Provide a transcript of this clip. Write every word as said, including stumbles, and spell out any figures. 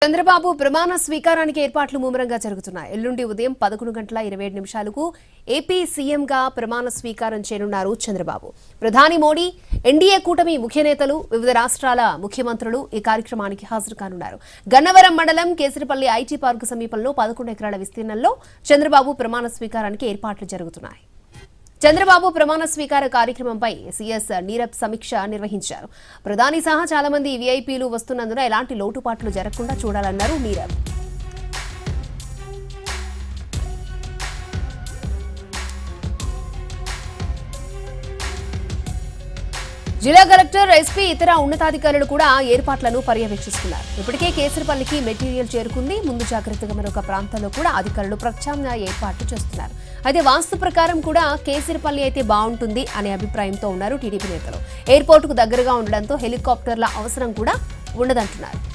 చంద్రబాబు ప్రమాణ స్వీకారానికి ఏర్పాట్లు ముమ్మరంగా జరుగుతున్నాయి. ఎల్లుండి ఉదయం పదకొండు గంటల ఇరవై ఏడు నిమిషాలకు ఏపీ సీఎంగా ప్రమాణ స్వీకారం చేయనున్నారు చంద్రబాబు. ప్రధాని మోడీ, ఎన్డీఏ కూటమి ముఖ్య నేతలు, వివిధ రాష్ట్రాల ముఖ్యమంత్రులు ఈ కార్యక్రమానికి హాజరు కానున్నారు. గన్నవరం మండలం కేసరిపల్లి ఐటీ పార్కు సమీపంలో పదకొండు ఎకరాల విస్తీర్ణంలో చంద్రబాబు ప్రమాణ స్వీకారానికి ఏర్పాట్లు జరుగుతున్నాయి. చంద్రబాబు ప్రమాణ స్వీకార కార్యక్రమంపై సీఎస్ నీరబ్ సమీక్ష నిర్వహించారు. ప్రధాని సహా చాలా మంది వీఐపీలు వస్తున్నందున ఎలాంటి లోటుపాట్లు జరగకుండా చూడాలన్నారు నీరబ్. జిల్లా కలెక్టర్, ఎస్పీ, ఇతర ఉన్నతాధికారులు కూడా ఏర్పాట్లను పర్యవేక్షిస్తున్నారు. ఇప్పటికే కేసరిపల్లికి మెటీరియల్ చేరుకుంది. ముందు జాగ్రత్తగా మరొక ప్రాంతంలో కూడా అధికారులు ప్రత్యామ్నాయ ఏర్పాట్లు చేస్తున్నారు. అయితే వాస్తు ప్రకారం కూడా కేసరిపల్లి అయితే బాగుంటుంది అనే అభిప్రాయంతో ఉన్నారు టీడీపీ నేతలు. ఎయిర్పోర్టుకు దగ్గరగా ఉండడంతో హెలికాప్టర్ల అవసరం కూడా ఉండదంటున్నారు.